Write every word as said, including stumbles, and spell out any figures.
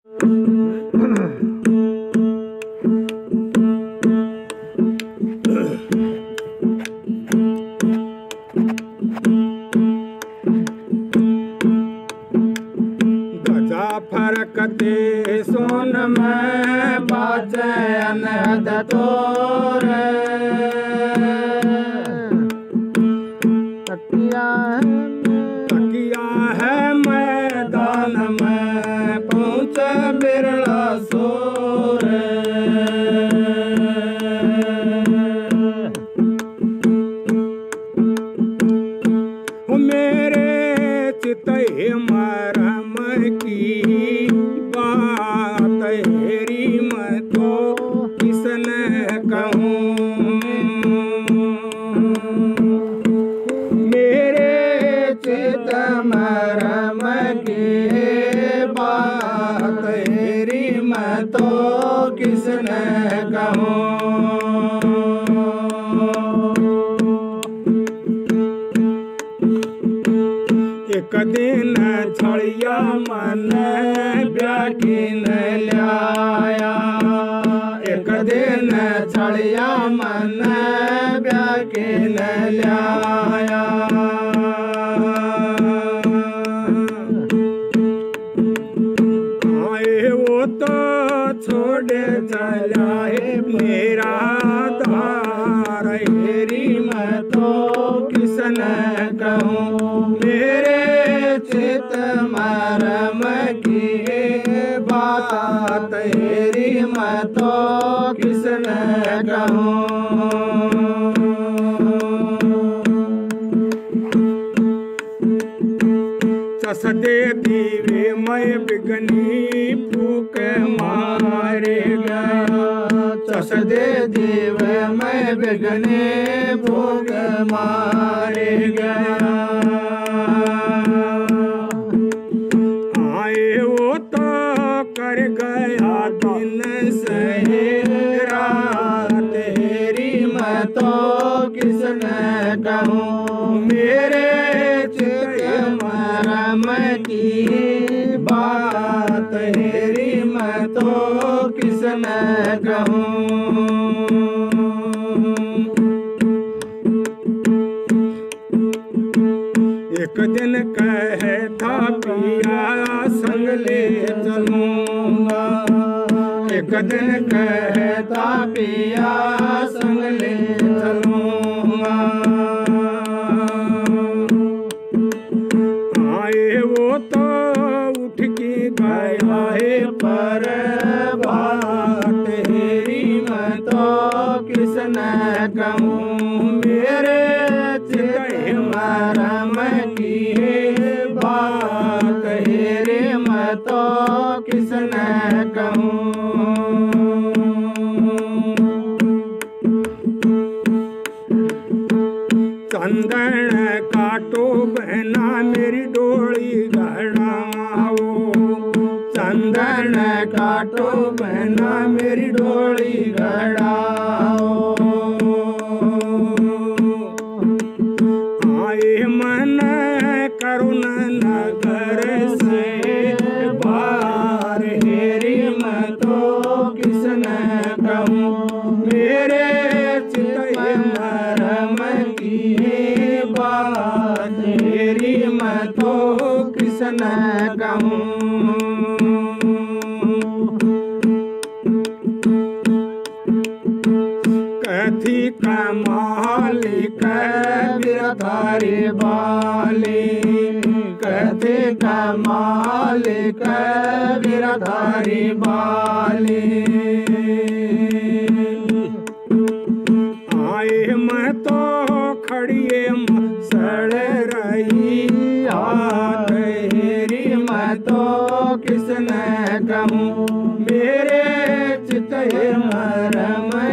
फरकते सोन में बाजे अनहद तोर तकिया तकिया है मैदान में पहुँचे बिरला सोर मेरे चित मरम की बात हेरी मैं तो किसने कहूँ मेरे चित मरम की बात हेरी मैं तो किसने कहूँ एक दिन छड़िया मन ब्याकिन लाया एक दिन छड़िया मन ब्याकिन लाया आए वो तो छोड़े चला है मेरा धार हेरी मैं तो किसने कहूँ मेरे चित मरम की बात हेरी मैं तो किसने कहूँ चस दे दीवे मैं बिगनी फूक मारे गया चस दे दीवे मैं बिगनी फूक मारे गया कर गया दिन से रात हेरी मैं तो किसने कहूँ मेरे चित मरम की बात हेरी मैं तो किसने कहूँ एक दिन कहता पिया संग ले चलूंगा एक दिन कहता पिया संग ले चलूंगा आए वो तो उठ के गया है पर बात हेरी मैं तो किसने कहूँ मेरे चित मरम की बात हेरी मैं तो किसने कहूँ चंदन काटो बहना मेरी डोली गड़ाओ चंदन काटो बहना मेरी डोली गड़ाओ आए मन करुण नगर से बाहर हेरी मैं तो किसने कहूँ मेरे चित मरम की बात हेरी मैं तो किसने कहूँ कथी का मालिक बिरधारी बाली कथी का मालिक बिरधारी बाली आए मैं तो खड़िए सड़ रही हाथ हेरी मैं तो किसने कहूँ मेरे चित मरम